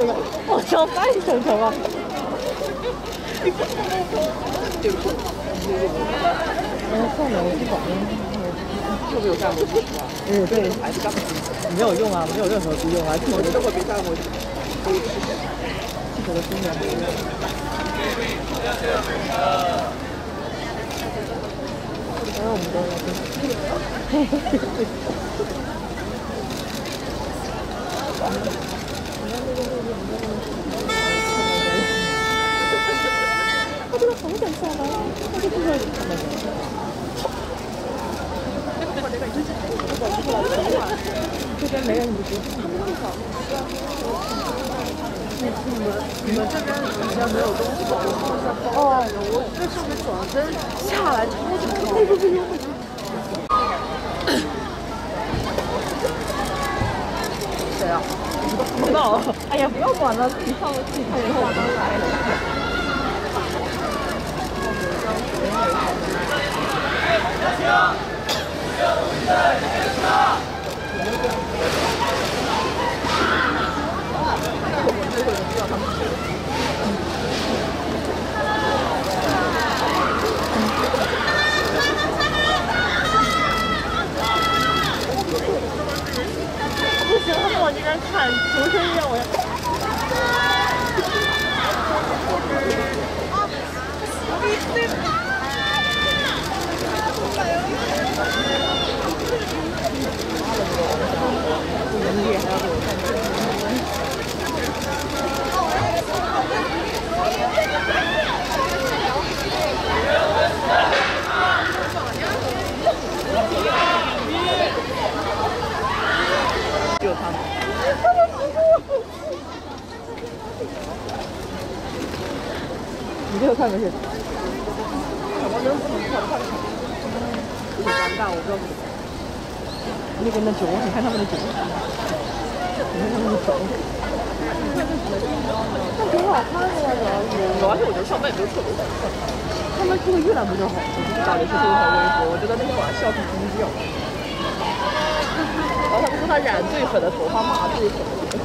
我想翻一球球啊！算了，我不管了。 有没有干过？ 嗯，对， 还是干不进去。 没有用啊，没有任何屁用啊！ 我觉得我没干过，可以试试。 气球的心源没用。然后我们都嘿嘿嘿。我真的好想下班，我就不知道你干嘛。这边没人不是。 你们这边好像没有东西吧？哦，我这上面转身下来，谁啊？ 不知道。哎呀，不要管了，自己上了自己看以后我当来了。不行，他们往这边看，求生欲让我要。 就他们。 你这个看没事。 什么人不能看？很尴尬，我不知道怎么。 那边的酒，你看他们的酒，你看他们的酒，那挺好看的呀，主要是。 主要是我觉得上班也没有特别好看。 他们出个月亮不就好？ 我就是打的是这条微博，我觉得那个晚笑挺低调。然后他们说他染最粉的头发，骂最粉的。